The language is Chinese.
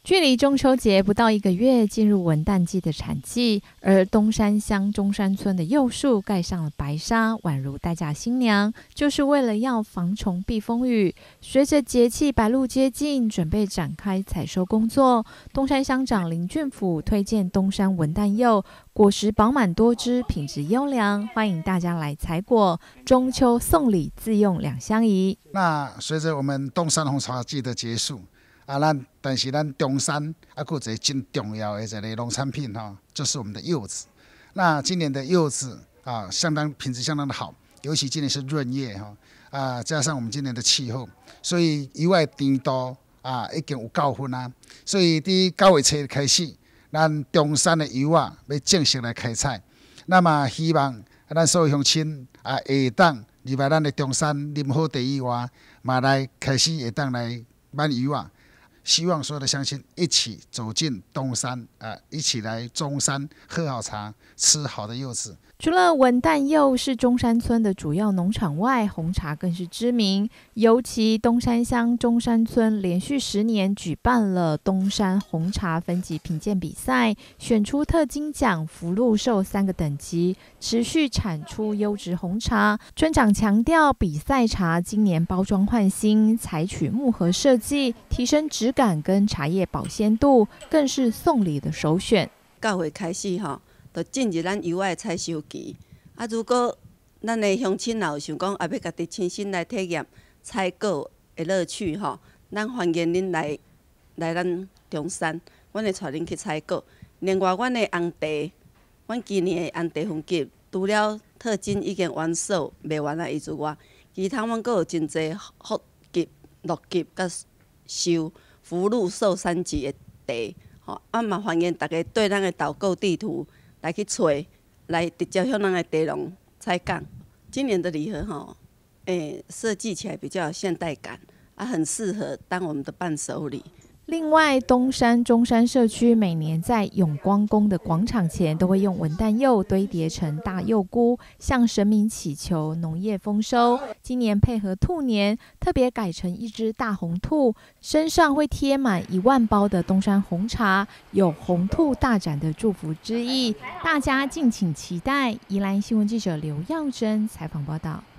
距离中秋节不到1个月，进入文旦季的产季，而东山乡中山村的柚树盖上了白纱，宛如待嫁新娘，就是为了要防虫避风雨。随着节气白露接近，准备展开采收工作。东山乡长林俊甫推荐东山文旦柚，果实饱满多汁，品质优良，欢迎大家来采果。中秋送礼自用2相宜。 那随着我们东山红茶季的结束。但是咱中山还有一个真重要的一个农产品就是我们的柚子。那今年的柚子品质相当的好，尤其今年是闰月加上我们今年的气候，所以柚的甜度已经有9分啊。所以在9月初开始，咱中山的柚要正式来开采。那么希望咱所有乡亲会当入来咱的中山啉好茶以外，嘛来开始会当来买柚希望所有的乡亲一起走进东山一起来中山喝好茶，吃好的柚子。 除了文旦柚是中山村的主要农场外，红茶更是知名。尤其东山乡中山村连续10年举办了东山红茶分级评鉴比赛，选出特金奖、福禄寿3个等级，持续产出优质红茶。村长强调，比赛茶今年包装换新，采取木盒设计，提升质感跟茶叶保鲜度，更是送礼的首选。 9月开始就进入咱柚的采收期。如果咱的乡亲有想讲要家己亲身来体验采果的乐趣咱欢迎恁来咱中山，阮会带恁去采果。另外，阮的红茶，阮今年的红茶分级，除了特金已经完售卖完以外，其他阮阁有真侪福级、禄级、甲寿、福禄寿3级的茶。嘛欢迎大家对咱的导购地图来去找，来直接向咱的茶农采购。今年的礼盒设计起来比较有现代感，很适合当我们的伴手礼。 另外，东山中山社区每年在永光宫的广场前都会用文旦柚堆叠成大柚菇，向神明祈求农业丰收。今年配合兔年，特别改成一只大红兔，身上会贴满1万包的东山红茶，有红兔大展的祝福之意。大家敬请期待。宜兰新闻记者刘耀珍采访报道。